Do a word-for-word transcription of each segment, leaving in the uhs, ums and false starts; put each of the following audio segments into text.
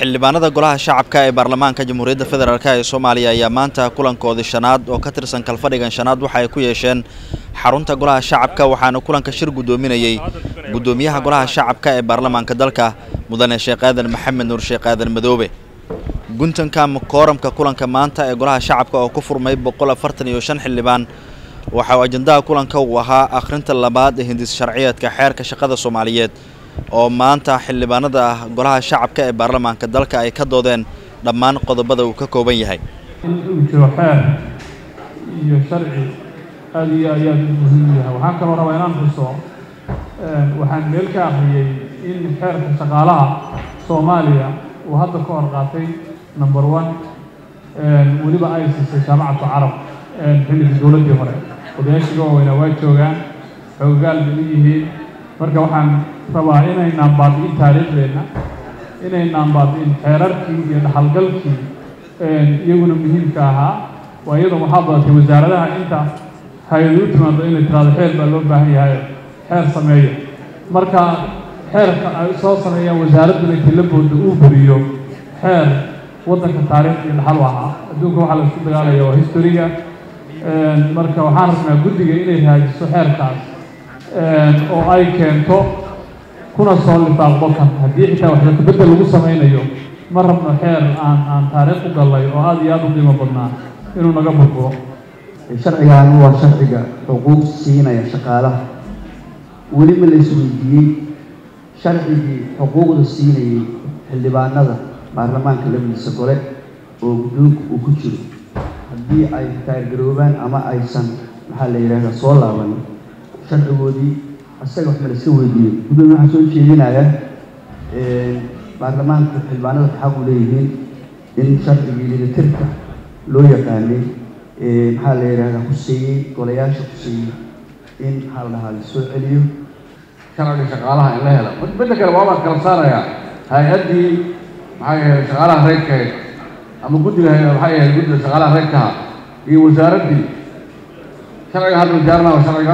xildhibaanada golaha shacabka ee baarlamaanka jamhuuriyadda federaalk ee Soomaaliya ayaa maanta kulankoodii shanaad oo ka tirsan kalfadhigan shanaad waxa ay ku yeesheen xarunta golaha shacabka waxaana kulanka shir gudoominayay gudoomiyaha golaha shacabka ee baarlamaanka dalka mudane Sheekh Aadan Maxamed Nuur Sheekh Aadan Madoobe guntanka kooramka kulanka maanta ee golaha shacabka oo ku furmay boqol afartan iyo shan xildhibaan waxa uu ajandaha kulanka uu ahaa akhrinta labaad ee hindis sharciyeedka xeerka shaqada Soomaaliyeed oo maanta xildhibaanada golaha shacabka ee baarlamaanka dalka ay ka doodeen dhammaan qodobada uu ka kooban yahay in uu jiro xeer iyo sharci aad iyo aad muhiim ah waxaan kaloo rabaa inaan xuso waxaan meel ka akhriyay in xeerka shaqaalaha Soomaaliya uu hadda ka hor qaatay number one waliba ay siisay jaamacadda carab xilligii dowladii hore odayaashiga wayna waa joogaan xoogaal yihiin marka waxaan rabaa inaynaan baabi'in taariikhdeena inaynaan baabi'in xeerarkii iyo dhaxalgalkii iyaguna muhiimka ahaa waa iyadoo waxaa badatay wasaaradaha inta hay-adu timaado inay tiraado xeer baa loo baahan yahay xeer sameeya marka xeerka ay soo sameeyaan wasaaraddu inay la boodo uu buriyo xeer waddanka taariikh iyo dhaxal u ahaa adduunka waxaa la isku dagaalaya waa historiga marka waxaan rabnaa guddiga inay hagaajiso xeerkaas oo ay keento kuna soo lifaaqdo kan haddii xitaa wax ka bedel lagu samaynayo ma rabno xeer aan aan taariikh u galay oo aad iyo aad u qiimo badnaa inuu naga burburo sharcigan waa sharciga xuquuq siinaya shaqaalaha weli ma la isweydiiyey sharcigii xuquuqda siinayay xildhibaanada baarlamaanka labadiisa gole oo guddoonka uu ku jiro haddii ay taageeroobaan ama aysan maxaa la yidhaahdaa soo laaban sharcigoodii asaga wax ma la iska weydiiyey gudoomiye waxaa soo jeedinaya baarlamaanka xildhibaanada xaq u leeyihiin in sharcigii lidatirka loo yaqaanay maxaa la yidhaahdaa kuseeyey golayaasha kuseeyey in maxaa la dhahaa la soo celiyo sharciga shaqaalaha in la helo midda kale waa baan kala saarayaa hay-addii maxaa yahay shaqaalaha reerkahayd ama guddiga maxaa yahay guddiga shaqaalaha reerkaha iyo wasaaraddii sharciga hadda wasaarana waa sharciga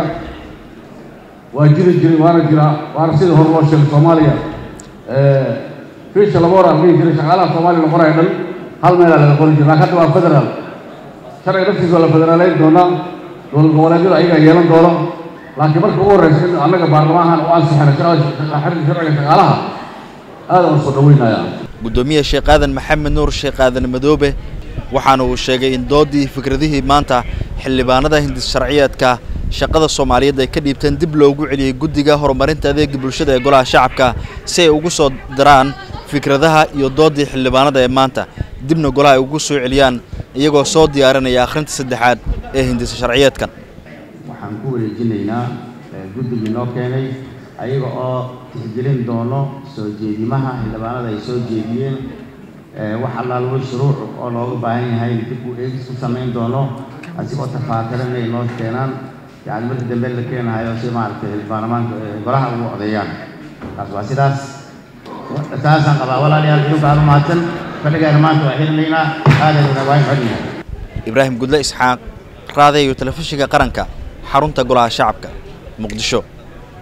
waa jiri jiray waana jiraa waana sidii hor loo sheegay Soomaaliya fiisha laba hor aan dhihi jiray shaqaalaha Soomaaliya la qorayo dhan hal meelaa laga qori jiray laakiin hadda waa federaal sharciga naftiisa waa la federaaleyn doonaa dowlad goboleedyada ayagaa yeelan doona laakiin marka ugu horreysa in annaga baarlamaankan u ansixina sharciga shaqaalaha aad aan soo dhaweynayaa gudoomiye Sheekh Aadan Maxamed Nuur Sheekh Aadan Madoobe waxaana uu sheegay in doodii fikradihii maanta xildhibaanada hindis sharciyeedka shaqada Soomaaliyeed ay ka dhiibteen dib loogu celiyay guddiga horumarinta adeegga bulshada ee golaha shacabka si ay ugu soo daraan fikradaha iyo doodii xildhibaanada ee maanta dibna golaha ay ugu soo celiyaan iyagoo soo diyaarinaya akhrinta saddexaad ee hindis sharciyeedkan waxaan ku wareejinaynaa guddiga noo keenay ayaga oo tixgelin doono soo jeedimaha xildhibaanada ay soo jeediyeen wax allaalo shuruuc oo looga baahan yahay dib u eegis ku samayn doono asigoo tafaatiran inay noo keenaan يعني مرة دمبل لكين هاي وسيم على البرلمان قرها وعديان كاسوا سيداس أساسا قبا ولا ليال يوم قالوا ماتن فلقى رمان توحيد لينا هذا النوايا حدنا إبراهيم قدلا إسحاق راضي وتلفشة قرنكا حرونتا قلها شعبك مقدشو